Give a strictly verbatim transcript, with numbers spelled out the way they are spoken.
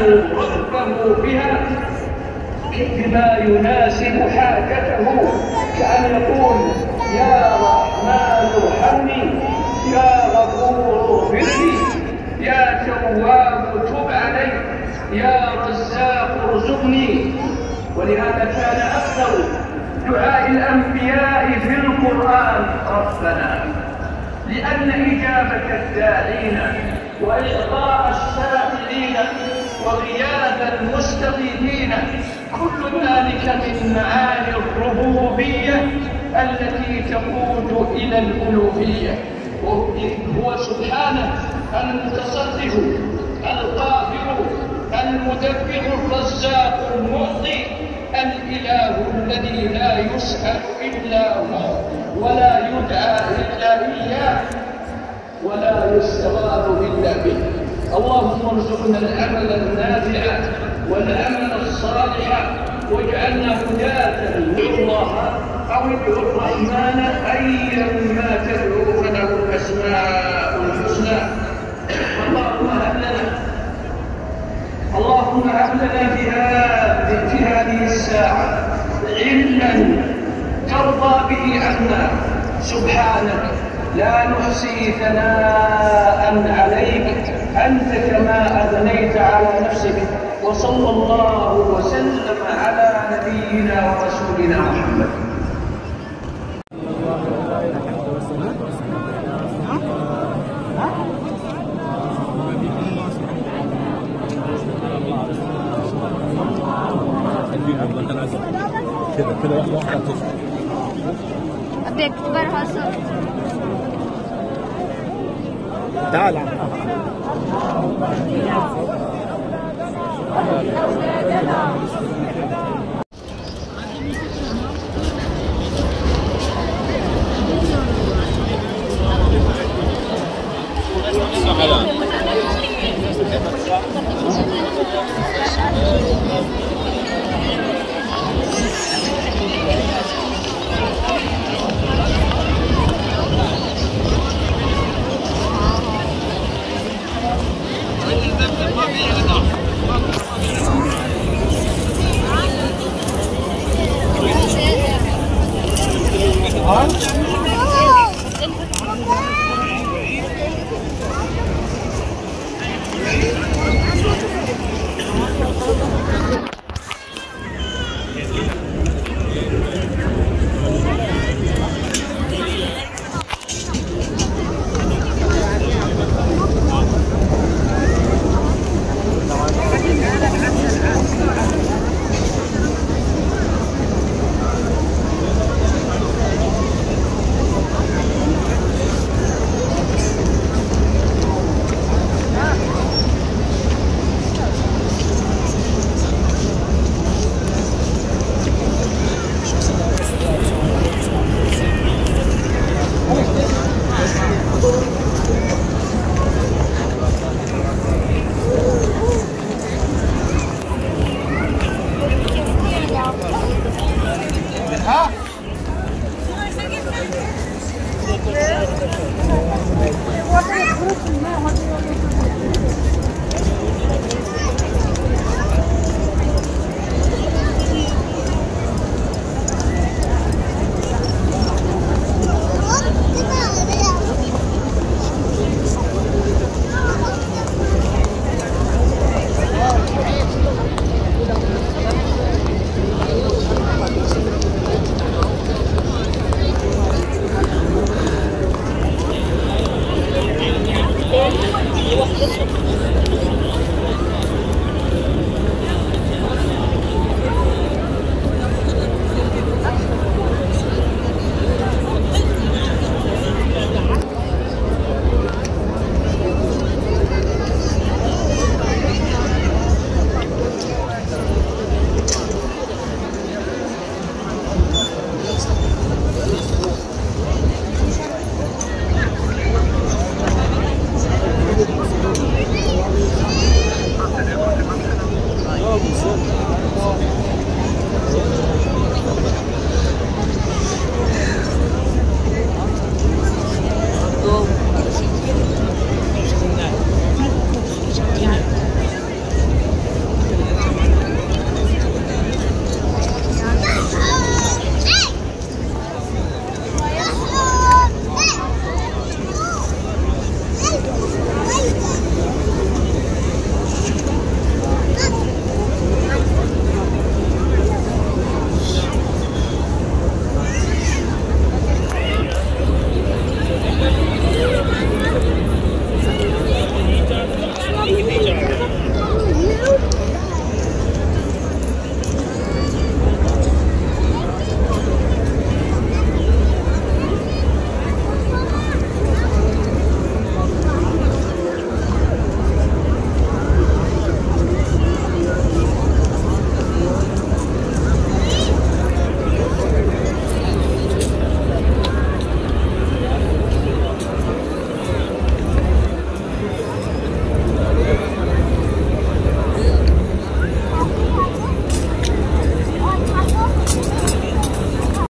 نادوا ربه بها بما يناسب حاجته، كأن يقول يا رحمن ارحمني، يا غفور اغفر لي، يا تواب تب علي، يا رزاق ارزقني. ولهذا كان أكثر دعاء الأنبياء في القرآن ربنا، لأن إجابة الداعين وإعطاء السائلين وغياث المستغيثين كل ذلك من معاني الربوبية التي تقود إلى الألوهية. هو سبحانه المتصرف القادر المدبر الرزاق المعطي الإله الذي لا يسأل إلا هو ولا يدعى إلا إياه ولا يستغاث إلا به. اللهم ارزقنا العمل النافع والعمل الصالح واجعلنا هداة ادعوا الله أو ادعوا الرحمن أيما تدعوا فله الأسماء الحسنى. اللهم هب لنا اللهم هب لنا في هذه في هذه الساعة علما ترضى به عنا. سبحانك لا نحصي ثناء عليك أنت كما أثنيت على نفسك. وصلى الله وسلم على نبينا ورسولنا محمد. كده كده واحدة واحدة تصل. أبيك تكبرها صوت. تعال عم.